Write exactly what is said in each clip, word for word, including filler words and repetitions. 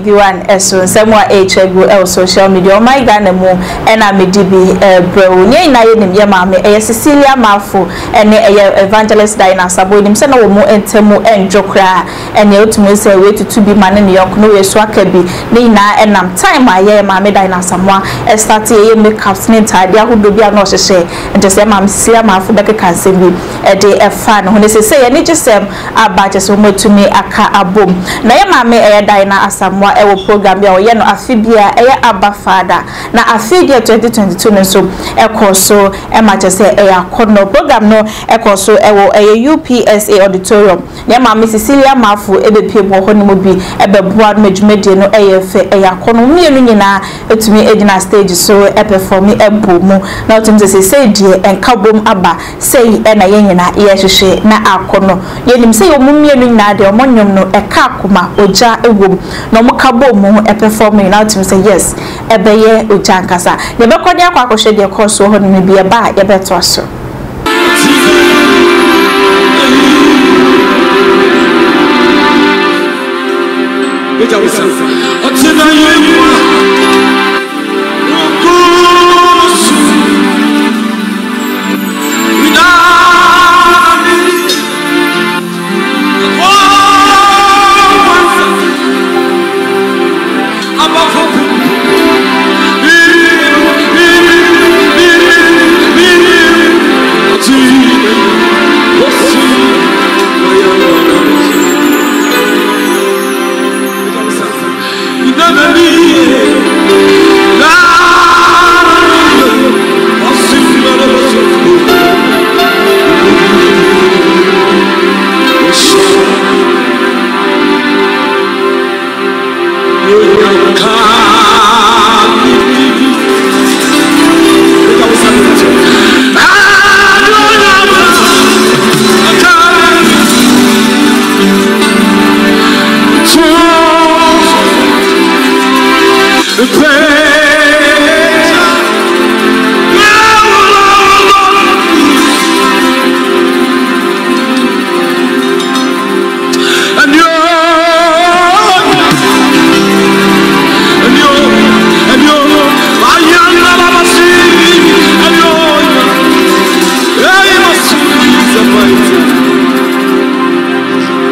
Everyone eso nsemo a echegu e social media o my Ghana mu e na me di bi bro nye na ye nim ye ma me e Cecilia Mafo ene e Evangelist Diana Sabo nim se na wo mu entemu enjokra ene otumu se we tutu bi mane ne yokono we so aka bi ne na enam time a ye ma me Diana Samoa e start ye makeup ne tade ahodo bi a no hyehye ente se ma Cecilia Mafo be keka nsem bi e de e fa no ne se se ye ne gisem aba je so motumi aka abom na ye ma me e Diana Samoa ewo program ya oye no afibia eye aba father na afibia twenty twenty-two no so ekoso e ma chese e akono program no ekoso ewo eye U P S A auditorium ne ma Cecilia Mafo ebepie bo ho no mo bi ebeboa no adwumedie no eye fe eye akono mienu nyina etumi edina stage so e perform ebomu na otum se se die enkabom aba sei e na ye nyina ye hwehwe na akono ye nim se yo mu mienu nyina de omonyom no e ka akoma oja ewom no mo kabo mu e performing now to say yes ebeye ojankasa ne be kodi akwa akohwe de course ho no bi e ba ye beto aso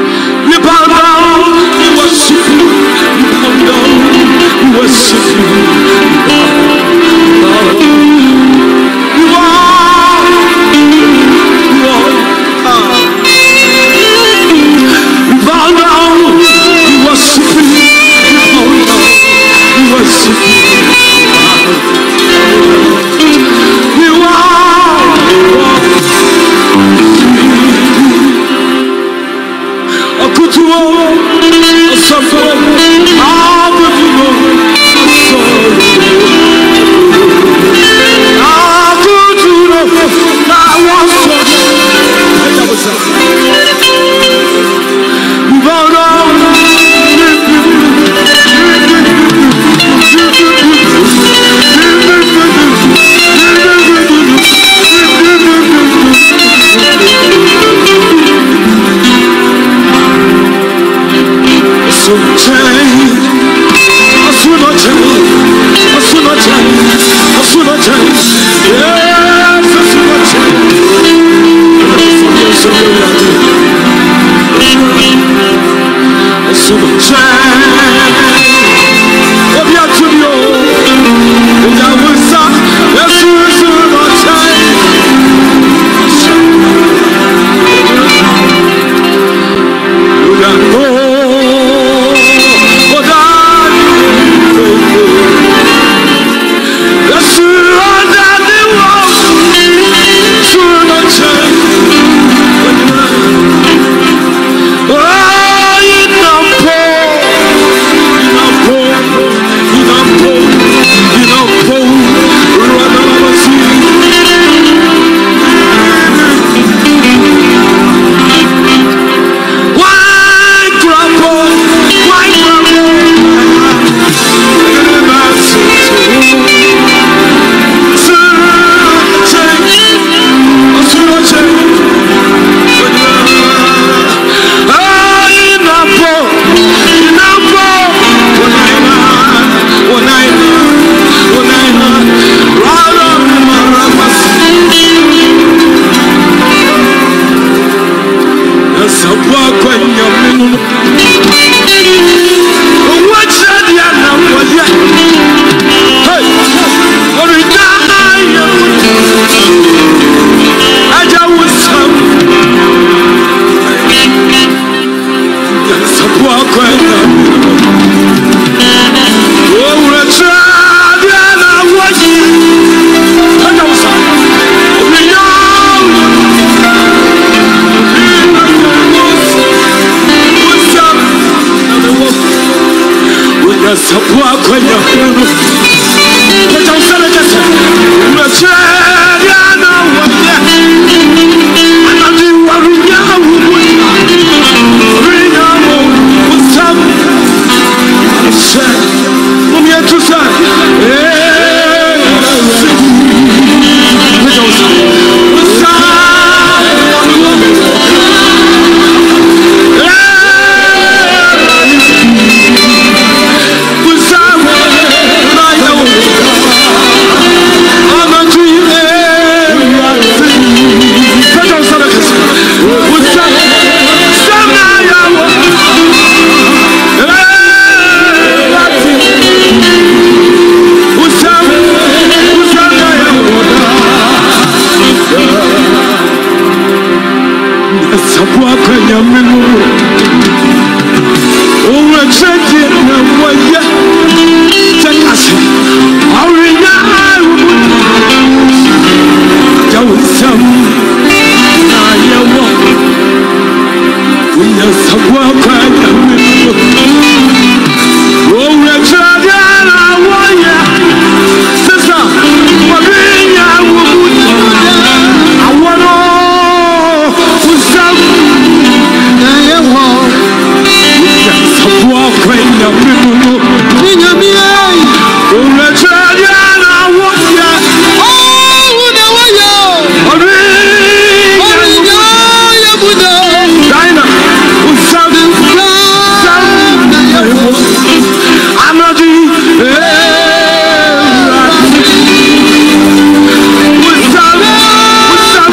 Worship you. Sabua kwenya kwenu Keja usana kese Unacheria na wanye Anadi warunya ubunya Rinya mo Usamu Ashe Mumye tusa Eee Keja usana Usamu Sabua kwenye minu Uwe cheki na waya Chekasi Aurinya Jawisamu Na yewo Unya sabua kwenye minu Uwe cheki na waya Sisa Wabinya Wubunya Awano Sabua kwenya minu Ninya miyai Urechadia na wanya Oh, una wanya Orinya Orinya ya buda Daina Usam Usam Amadi Usam Usam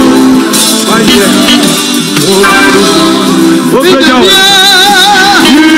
Open your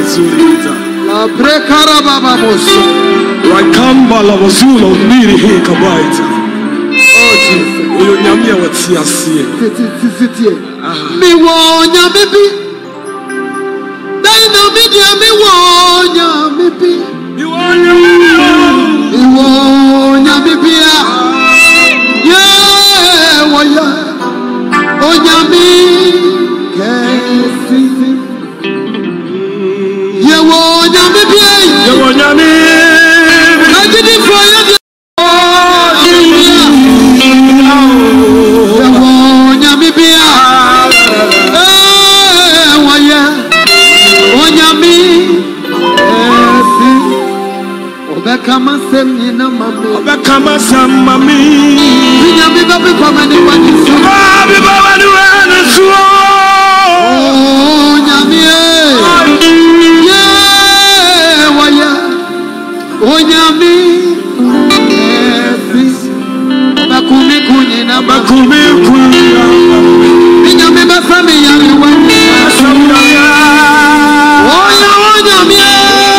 Zulita. La prekara baba moso. Rakamba la wazula uniri hii kabaita. Oh Jesus. Uyo nyamia watia siye. Titi titi. Mi wo nyamibi. Daina media mi wo nyamibi. Mi wo nyamibi. Mi wo nyamibi ya. Yeah, wo ya. O nyami kesi. Yeah, wo nyamibi. Yeah, wo nyamibi. I didn't find it. Obekama sem na mami. Obekama sem mami. Nyami babi kwa mani wani su. Babi kwa mani wani su. Oh nyami eh. Yeah waya. Oh nyami. Bakumi kunye na bakumi kunye. Nyami basami yari wani. Oh ya oh nyami eh.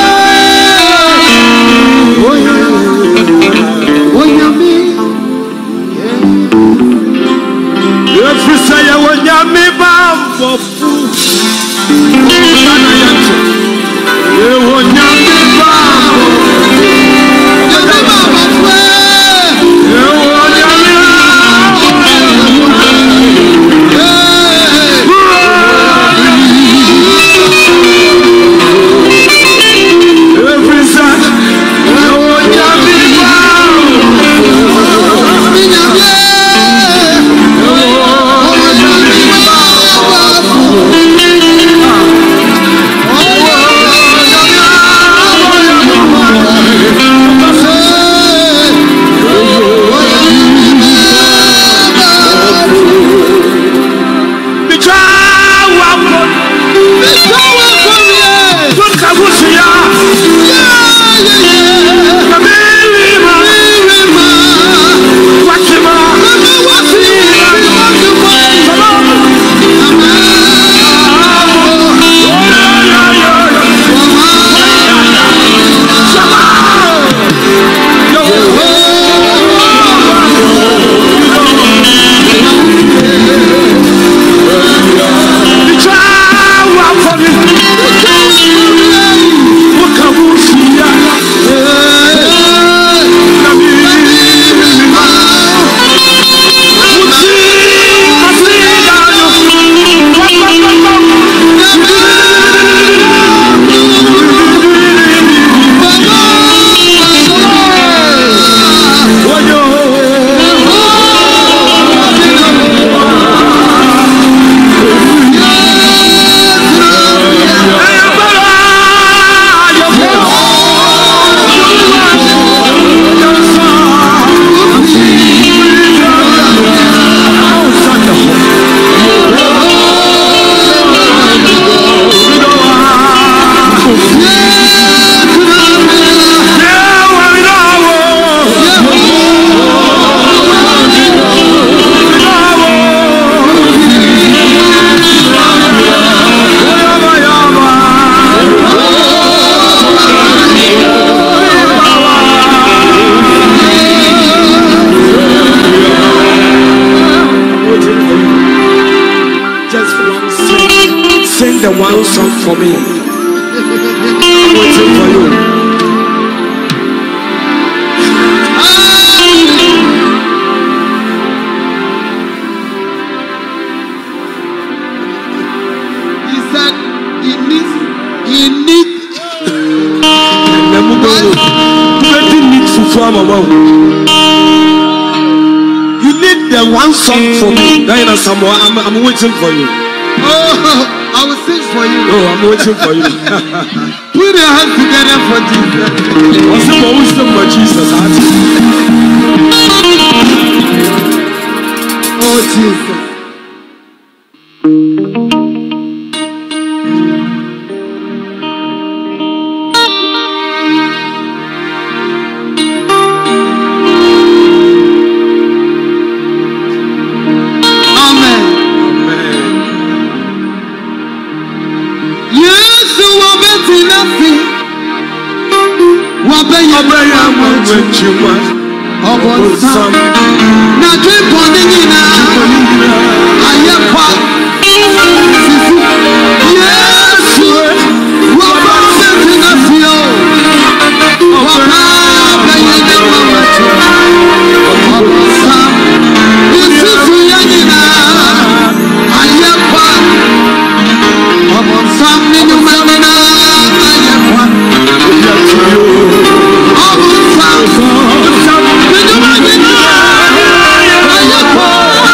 Say when you me bambo fu, sana yancho. Ye when you me bambo, ye me bambo fu. Ye when you me bambo, every Sunday. Ye when you me bambo, me nyame. The one song for me. I'm waiting for you. He said he needs he needs you need the one song for me. Diana Samoa, I'm, I'm waiting for you. Oh, I will sing for you. Oh, I'm waiting for you. Put your hands together for Jesus. What's the wisdom for Jesus? Oh, Jesus. Amen. Yes, you are better. Obaya Mwenchima, Obosam, Nadri Ponina, Ayapa, yes, Robert Sentinafio, Obama, Obosam, Yusufu Yanina, Ayapa, Obosam, Ninumanina, Ayapa, Obosam, Obosam, Ninumanina, Ayapa,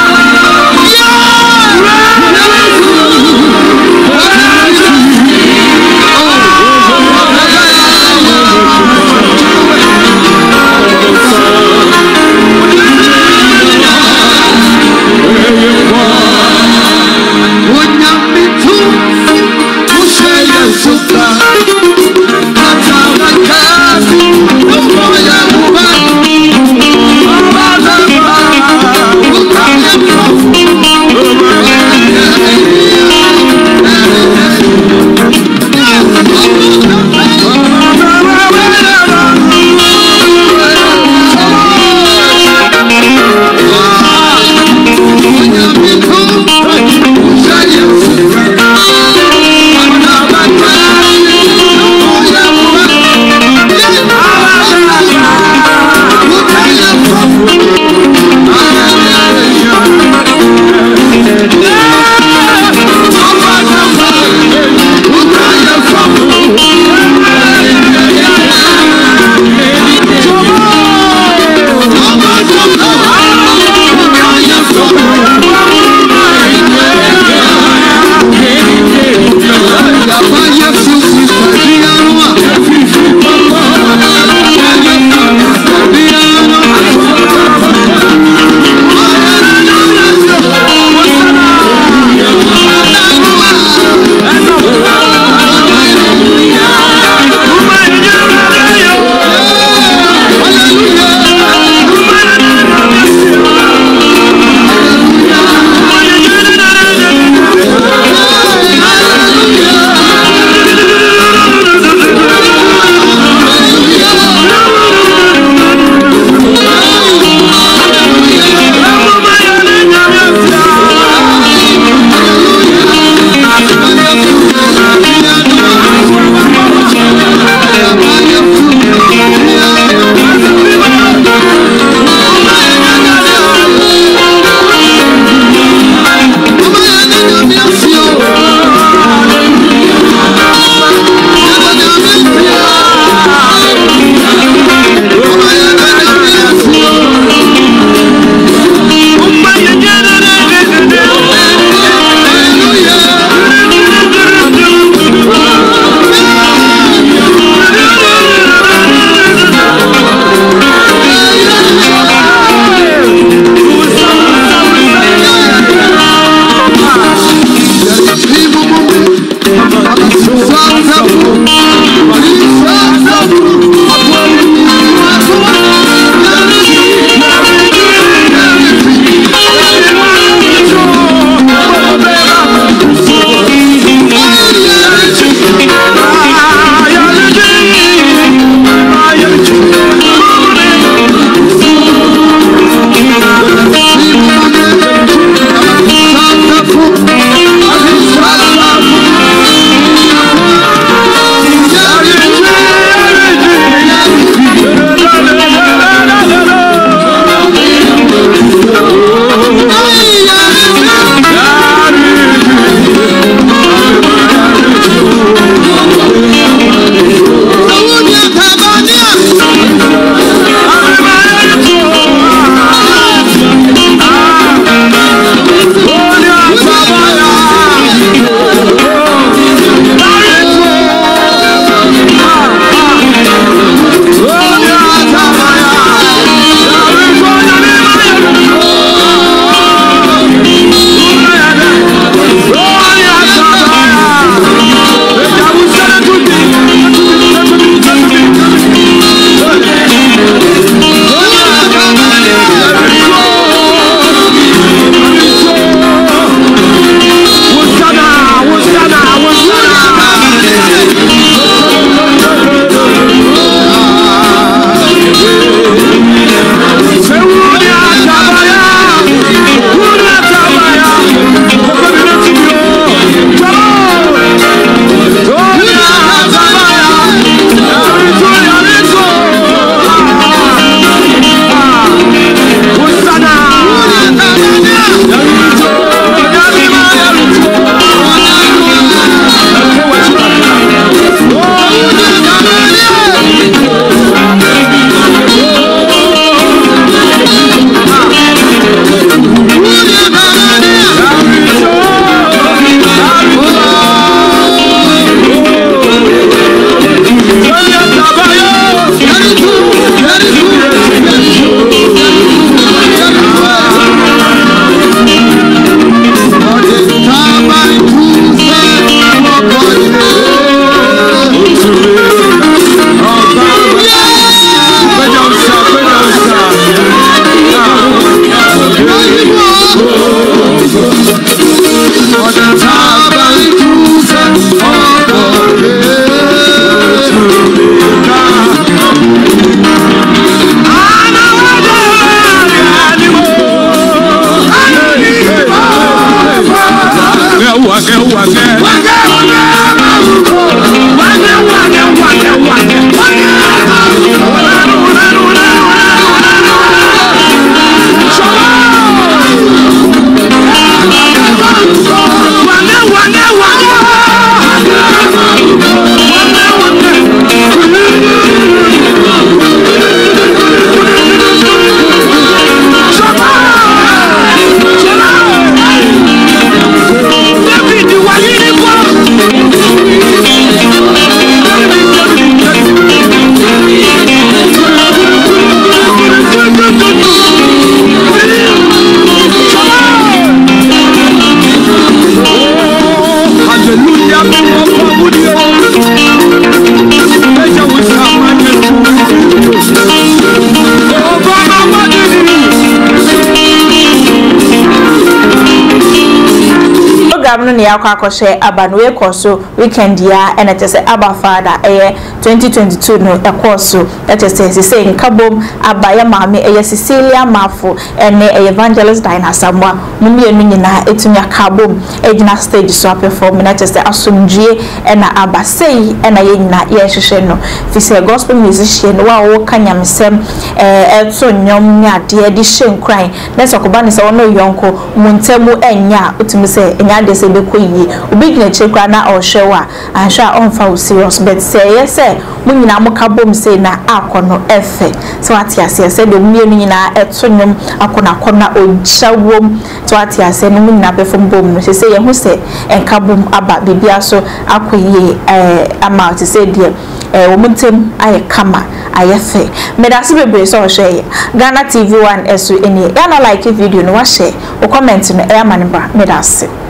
program no ne yakwa akɔhye aba no we koso weekend ya ena tese aba father eye twenty twenty-two no ekoso etese sese nkabom aba ya maame eye Cecilia Mafo ene Evangelist Diana Samoa mumie no nyina etunya kabom egina stage so perform na tese asomdue ena aba sei ena ye nyina ye hwehwe no fise gospel musician wa wo kanyamsem eh eto nyom nya de de hyenkran na sokoba ne se wono yonko muntemu enya utumi se enya de se bekoyi obi gina chekwa na ohwewa anhwa onfa wo serious but say yes munyina mokabom se na akono efe so atiase se de mumie no nyina eto nyom akona akona ojawom so atiase no munyina perform bom no se ye hu se enkabom aba bibia so akoyi eh ama te se de eh omuntem aye kama ayefe medase bebre so hwe Ghana T V one eso eni ya na like video no wa share o comment no e amaneba medase